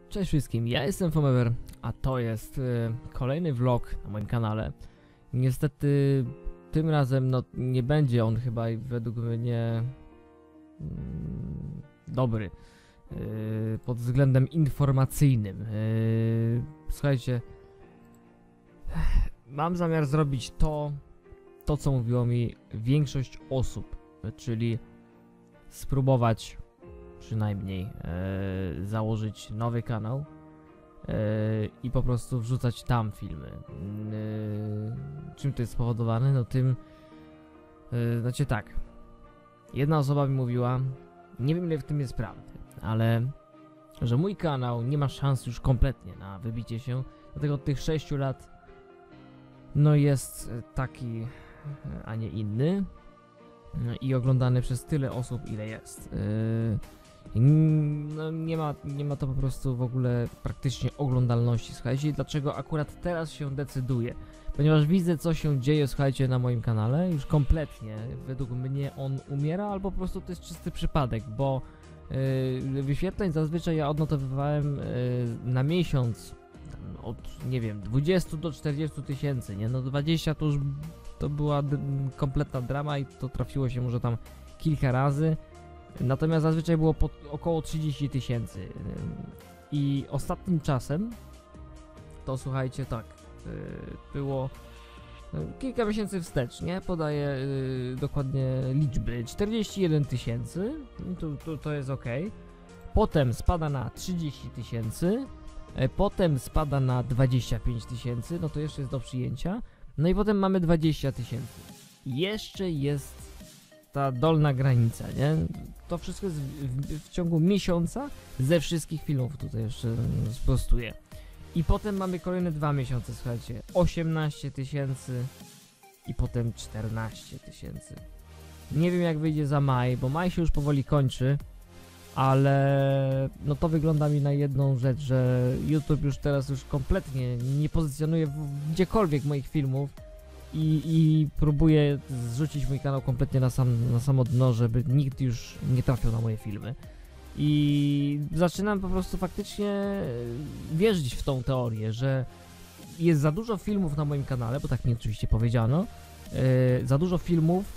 Cześć wszystkim, ja jestem Fomever, a to jest kolejny vlog na moim kanale. Niestety tym razem nie będzie on chyba według mnie dobry pod względem informacyjnym. Słuchajcie, mam zamiar zrobić to co mówiło mi większość osób, czyli spróbować przynajmniej założyć nowy kanał i po prostu wrzucać tam filmy. Czym to jest spowodowane? No tym, znaczy tak, jedna osoba mi mówiła, nie wiem ile w tym jest prawdy, ale że mój kanał nie ma szans już kompletnie na wybicie się, dlatego od tych 6 lat no jest taki, a nie inny i oglądany przez tyle osób ile jest. No nie ma to po prostu w ogóle praktycznie oglądalności. Słuchajcie, dlaczego akurat teraz się decyduję? Ponieważ widzę co się dzieje, słuchajcie, na moim kanale, już kompletnie według mnie on umiera, albo po prostu to jest czysty przypadek, bo wyświetleń zazwyczaj ja odnotowywałem na miesiąc od, nie wiem, 20 do 40 tysięcy, nie? No 20 to już to była kompletna drama i to trafiło się może tam kilka razy. Natomiast zazwyczaj było około 30 tysięcy. I ostatnim czasem to słuchajcie, tak, było kilka miesięcy wstecz, nie? Podaję dokładnie liczby. 41 tysięcy, to jest ok. Potem spada na 30 tysięcy. Potem spada na 25 tysięcy, no to jeszcze jest do przyjęcia. No i potem mamy 20 tysięcy. Jeszcze jest ta dolna granica, nie? To wszystko jest w ciągu miesiąca ze wszystkich filmów, tutaj jeszcze sprostuję. I potem mamy kolejne 2 miesiące, słuchajcie, 18 tysięcy i potem 14 tysięcy. Nie wiem jak wyjdzie za maj, bo maj się już powoli kończy, ale no to wygląda mi na jedną rzecz, że YouTube już teraz już kompletnie nie pozycjonuje gdziekolwiek moich filmów i próbuje zrzucić mój kanał kompletnie na samo dno, żeby nikt już nie trafił na moje filmy. I zaczynam po prostu faktycznie wierzyć w tą teorię, że jest za dużo filmów na moim kanale, bo tak mi oczywiście powiedziano, za dużo filmów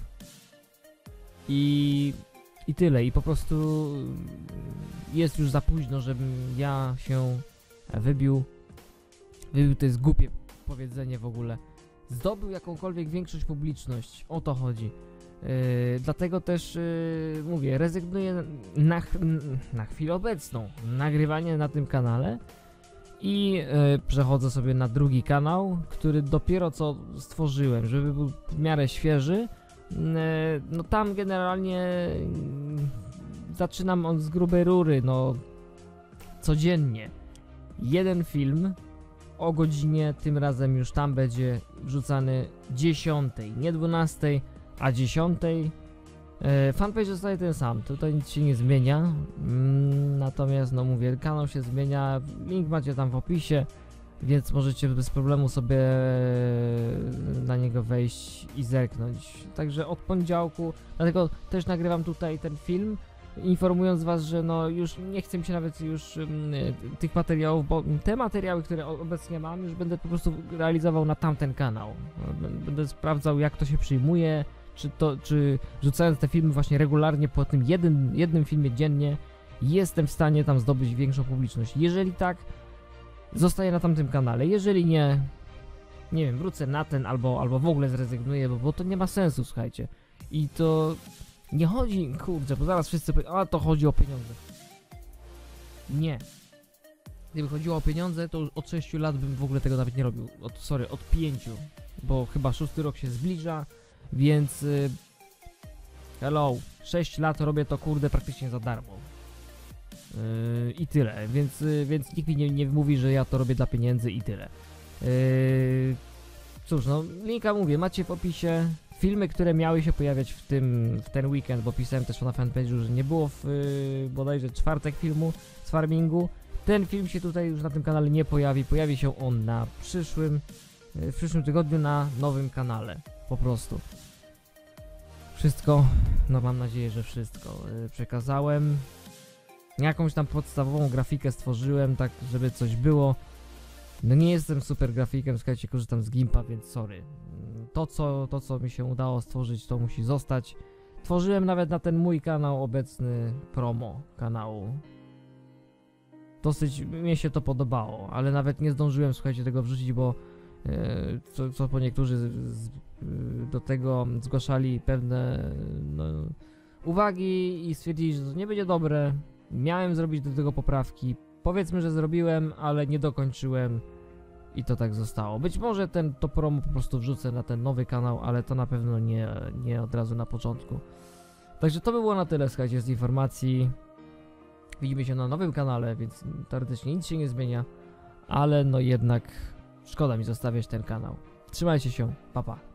i tyle, i po prostu jest już za późno, żebym ja się wybił, to jest głupie powiedzenie w ogóle, zdobył jakąkolwiek większość publiczność, o to chodzi. Dlatego też mówię, rezygnuję na chwilę obecną nagrywanie na tym kanale i przechodzę sobie na drugi kanał, który dopiero co stworzyłem, żeby był w miarę świeży. No tam generalnie zaczynam od z grubej rury, no codziennie jeden film o godzinie, tym razem już tam będzie wrzucany 10, nie 12, a 10. Fanpage zostaje ten sam, tutaj nic się nie zmienia, natomiast no mówię, kanał się zmienia, link macie tam w opisie, więc możecie bez problemu sobie na niego wejść i zerknąć. Także od poniedziałku, dlatego też nagrywam tutaj ten film, informując was, że no już nie chcę mi się nawet już tych materiałów, bo te materiały, które obecnie mam, już będę po prostu realizował na tamten kanał. Będę sprawdzał jak to się przyjmuje, czy rzucając te filmy właśnie regularnie po tym jednym filmie dziennie jestem w stanie tam zdobyć większą publiczność. Jeżeli tak, zostaję na tamtym kanale, jeżeli nie wiem, wrócę na ten albo w ogóle zrezygnuję, bo to nie ma sensu, słuchajcie. I to nie chodzi, kurczę, bo zaraz wszyscy powiedzą, a to chodzi o pieniądze. Nie. Gdyby chodziło o pieniądze, to już od 6 lat bym w ogóle tego nawet nie robił. Od 5, bo chyba 6 rok się zbliża, więc hello, 6 lat robię to kurde praktycznie za darmo. I tyle, więc nikt mi nie mówi, że ja to robię dla pieniędzy i tyle. Cóż, no linka mówię, macie w opisie. Filmy, które miały się pojawiać w ten weekend, bo pisałem też na fanpage'u, że nie było bodajże czwartek filmu z farmingu. Ten film się tutaj już na tym kanale nie pojawi się on na w przyszłym tygodniu na nowym kanale, po prostu. Wszystko, no mam nadzieję, że wszystko przekazałem. Jakąś tam podstawową grafikę stworzyłem, tak żeby coś było. No nie jestem super grafikiem, słuchajcie, korzystam z Gimpa, więc sorry. To co mi się udało stworzyć, to musi zostać. Tworzyłem nawet na ten mój kanał obecny promo kanału. Dosyć mnie się to podobało, ale nawet nie zdążyłem, słuchajcie, tego wrzucić, bo co po niektórzy do tego zgłaszali pewne uwagi i stwierdzili, że to nie będzie dobre. Miałem zrobić do tego poprawki. Powiedzmy, że zrobiłem, ale nie dokończyłem i to tak zostało. Być może to promo po prostu wrzucę na ten nowy kanał, ale to na pewno nie od razu na początku. Także to by było na tyle, słuchajcie, z informacji. Widzimy się na nowym kanale, więc teoretycznie nic się nie zmienia, ale no jednak szkoda mi zostawiać ten kanał. Trzymajcie się, pa pa.